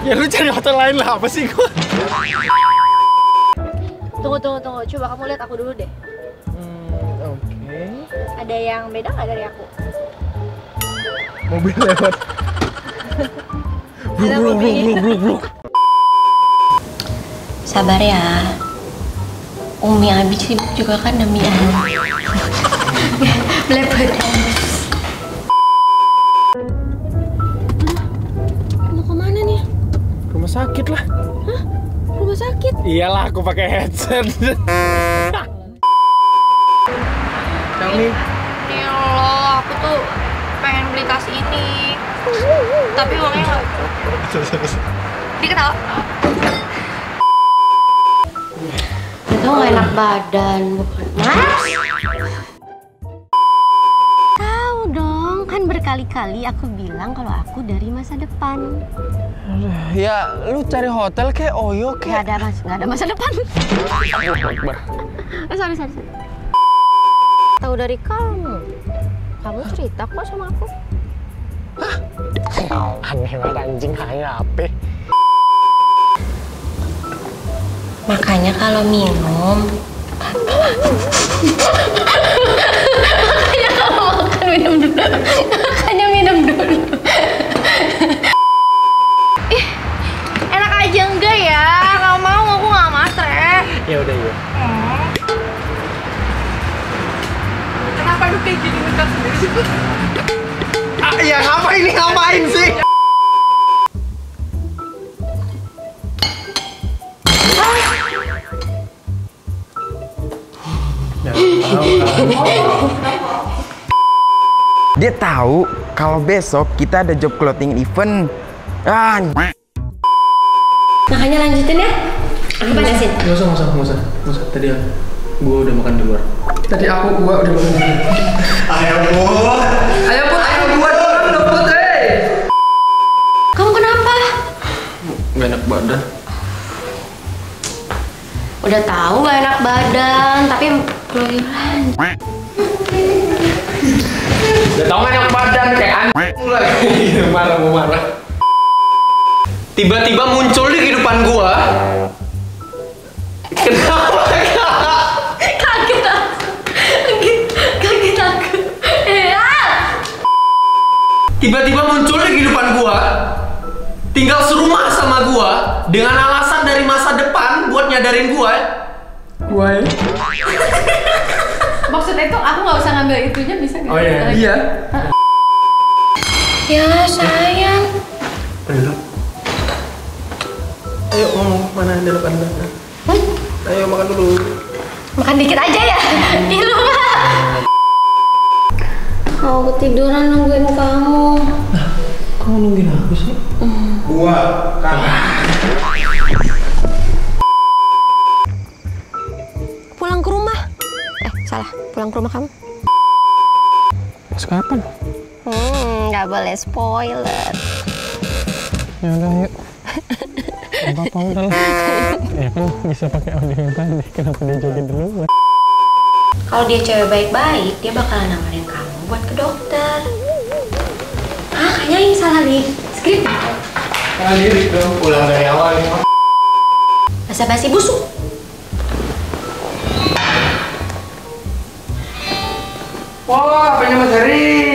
Ya lu cari hotel lain lah, apa sih gua? Tunggu. Coba kamu lihat aku dulu deh. Oke. Ada yang beda nggak dari aku? Mobil lewat. Bruk. Sabar ya. Umi Abi sibuk juga kan demi belepotan. Mau kemana nih? Rumah sakit lah. Hah? Rumah sakit? Iyalah, aku pakai headset. Yang ini. Ya Allah, aku tuh pengen beli tas ini. Tapi uangnya nggak cukup. Diketawa. Itu nggak enak badan, bukan? Mas? Tahu dong, kan berkali-kali aku bilang kalau aku dari masa depan. Ya, lu cari hotel kayak Oyo kayak. Nggak ada masa depan. Sorry. Tahu dari kamu. Kamu cerita kok sama aku. Hah? Aneh banget anjing, kayak apa? Makanya kalau minum makanya kalau makan minum dulu. Ih, enak aja enggak ya? Nggak mau, aku nggak matre. Ya udah ya. Kenapa lu kayak gini ngekat sendiri sih? Ya ngapain sih? Dia tahu kalau besok kita ada job clothing event. Makanya lanjutin ya. Aku panasin. Nggak usah. Tadi gua udah makan di luar. Gua udah makan di luar. Ayo buat dong, Kamu kenapa? Gak enak badan. Udah tahu gak enak badan, tapi keluyuran. Udah tau gak enak badan kayak anjing lagi. Mau marah. Tiba-tiba muncul di kehidupan gua. Kenapa? Kaget aku. Tiba-tiba muncul di kehidupan gua. Tinggal serumah sama gua dengan alasan dari masa depan buat nyadarin gua. Maksudnya itu aku nggak usah ngambil itunya, bisa nggak? Oh iya. Ya sayang. Ayo ngomong mana di depan. Ayo makan dulu. Makan dikit aja ya. Ih lupa. Aku ketiduran nungguin kamu. Kamu nungguin aku sih? Gua Pulang ke rumah. Salah. Pulang ke rumah kamu. Pas kapan? Nggak boleh spoiler. Ya udah yuk. Apa udah lah. Ya kan bisa pakai audio yang tadi. Kenapa dia joget dulu? Kalau dia cewek baik-baik, dia bakalan nawarin kamu buat ke dokter. Kayaknya ini salah nih. Skrip. Salah diri dong. Pulang dari awal ini. Basa-basi busuk. Wah, apanya Mas Heri?